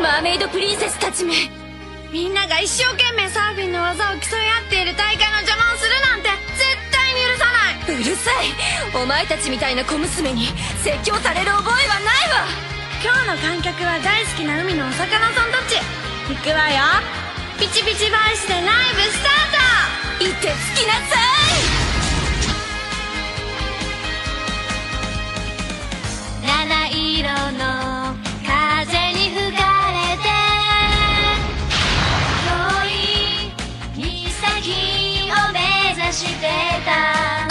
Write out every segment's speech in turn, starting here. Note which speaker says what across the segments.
Speaker 1: マーメイドプリンセスたちめ。
Speaker 2: みんなが一生懸命サーフィンの技を競い合っている大会の邪魔をするなんて絶対に許さない。
Speaker 1: うるさい。お前たちみたいな小娘に説教される覚えはないわ。
Speaker 2: 今日の観客は大好きな海のお魚さんたち。行くわよ。ピチピチバイスでライブスタート。
Speaker 1: いてつきなさい。
Speaker 3: 七色の風に吹かれて遠い岬を目指してた。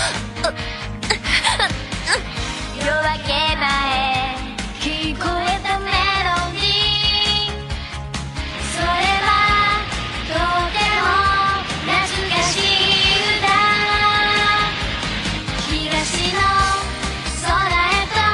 Speaker 3: 夜明け前聞こえたメロディー、それはとても懐かしい歌。東の空へと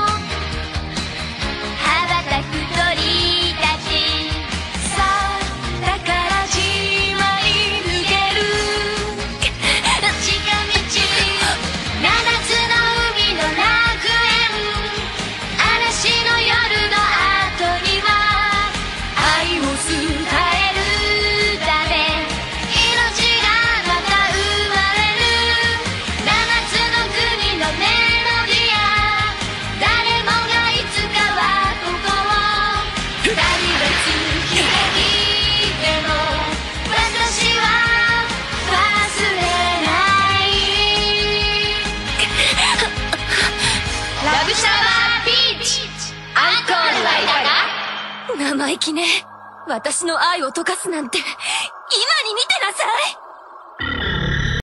Speaker 3: 羽ばたく鳥たち、そうだからじまい抜ける近道、七つの海の楽園、嵐の夜の後には愛を伝えるため命がまた生まれる。七つの国のメロディア、誰もがいつかはここを二人別日で聞いても私は忘れない。ラブシャワービーチアンコールはいかが？
Speaker 1: 生意気ね。私の愛を溶かすなんて今に見てなさい。